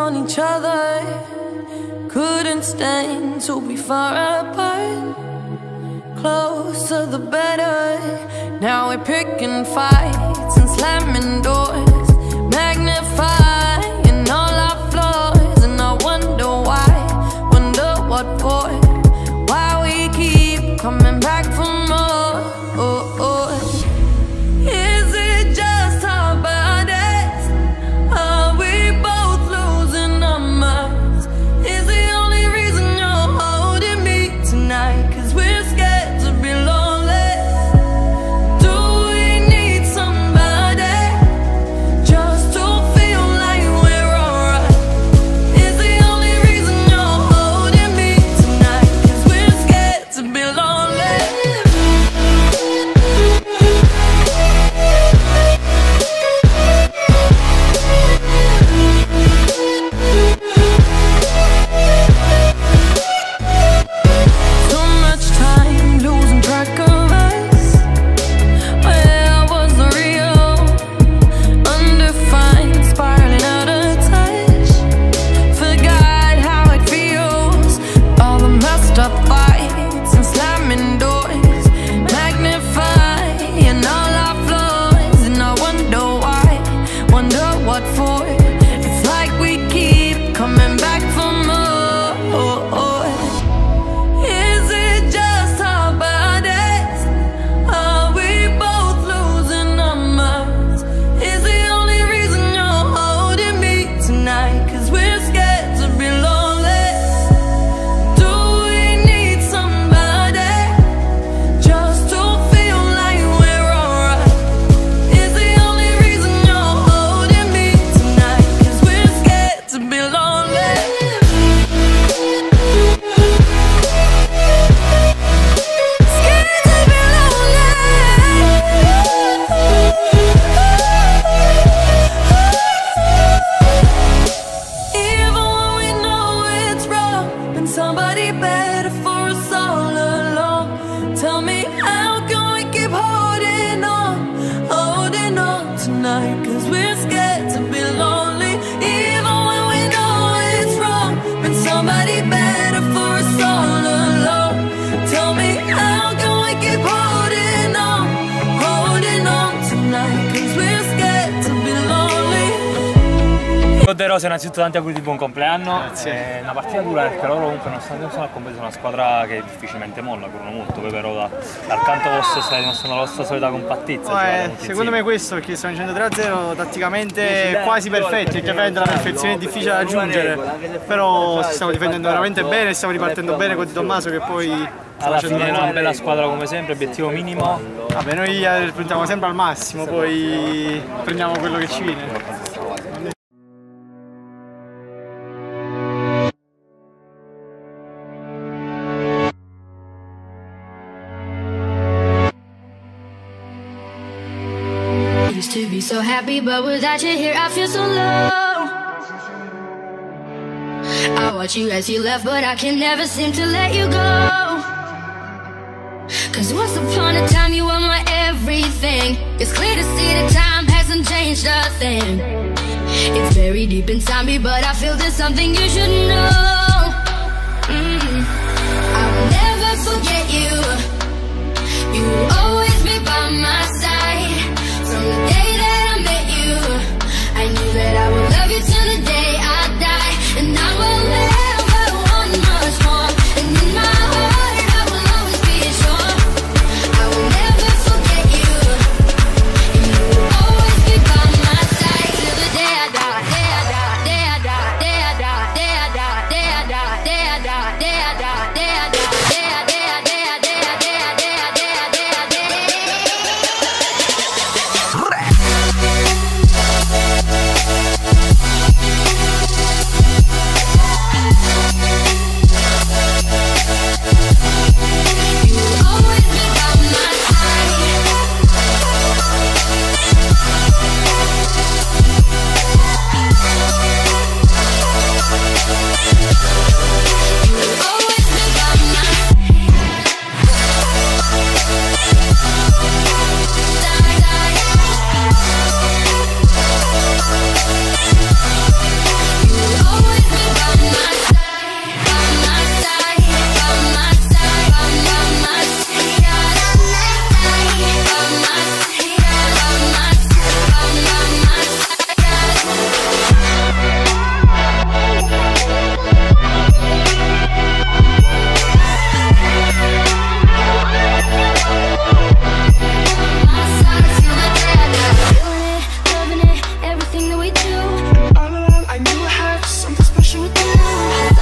on each other, couldn't stand to be far apart. Closer the better. Now we're picking fights and slamming doors, magnifying all our flaws. And I wonder why, wonder what for, why we keep coming back for more. Is it just our bodies? Are we both losing our minds? Is the only reason you're holding me tonight 'cause we're scared to be lonely? Do we need somebody just to feel like we're alright? Is the only reason you're holding me tonight 'cause we're scared to be lonely? Too much time losing track of us. Where was the real? Undefined, spiraling out of touch. Forgot how it feels. All the messed up fights and slamming doors, magnifying all our flaws. And I wonder why, wonder what for. It's like we keep coming back for more. Is it just our bodies? Are we both losing our minds? Is the only reason you're holding me tonight 'cause we're scared to be lonely? Do we need somebody just to feel like we're alright? Is the only reason you're holding me tonight 'cause we're scared to be lonely? Scared to be lonely. Even when we know it's wrong, been somebody better for us all along. Tell me, how can we keep holding on tonight? 'Cause we're scared to be lonely. Even when we know it's wrong, been somebody better for us all along. Tell me, how can we keep holding on tonight? 'Cause we're scared to be lonely. De Rose, innanzitutto tanti auguri di buon compleanno. Grazie. È una partita dura perché loro comunque nonostante sono al completo una squadra che difficilmente molla, corrono molto, poi però dal canto vostro stai dimostrando la vostra solita compattezza. Secondo me questo, perché stiamo vincendo 3-0 tatticamente quasi perfetti, perché ovviamente la perfezione è difficile da raggiungere, però stiamo difendendo veramente bene, stiamo ripartendo bene con Di Tommaso che poi alla fine è una bella squadra come sempre, obiettivo minimo. Vabbè, noi puntiamo sempre al massimo, poi prendiamo quello che ci viene. Used to be so happy, but without you here I feel so low. I watch you as you left, but I can never seem to let you go. 'Cause once upon a time you were my everything. It's clear to see that time hasn't changed a thing. It's very deep inside me, but I feel there's something you should know. I will never forget you. You will always be by my side. From the day that I met you, I knew that I would love you till the day I die. And I will never want much more. And in my heart I will always be sure. I will never forget you. And you will always be by my side till the day I die. Day I die, day I die, day I die, day I die, day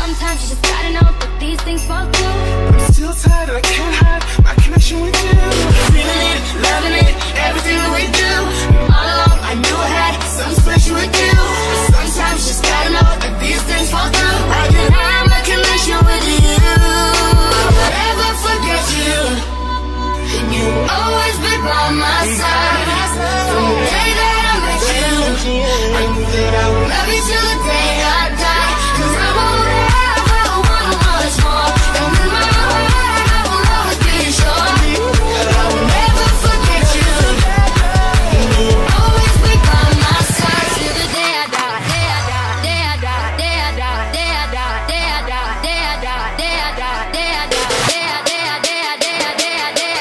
Sometimes you just gotta know that these things fall through. I'm still tired and I can't hide my connection with you. Feeling it, loving it, everything that we do. All along I knew I had something special with you. Sometimes you just gotta know that these things fall through. I can hide my connection with you. Never forget you. You will always be by my side. From the day that I met you, I knew that I would love you till the day I die. 'Cause I won't ever wanna much more. And in my heart I will always be sure that I will never forget you. You will always be by my side till the day I die. Day I die, day I die, day I die, day I die, day I die, day I die, day I die, day I die, day I die, day I die, day I die, day I die, day I die.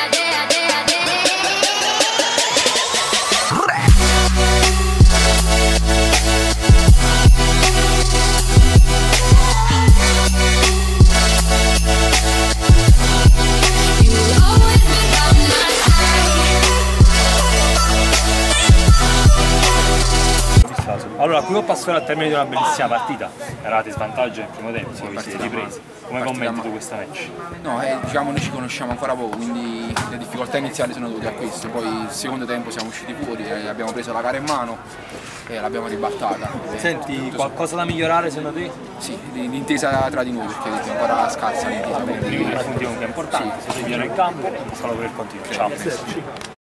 Allora, qui ho passato al termine di una bellissima partita, eravate in svantaggio nel primo tempo, poi vi siete ripresi. Come commenti tu questa match? No, diciamo noi ci conosciamo ancora poco, quindi le difficoltà iniziali sono dovute a questo, poi il secondo tempo siamo usciti fuori, abbiamo preso la gara in mano e l'abbiamo ribaltata. Senti, qualcosa da migliorare secondo te? Sì, l'intesa tra di noi perché è ancora scarsa l'intesa. I primi 3 punti comunque importanti, siete via nel campo, solo per il continuo. Ciao.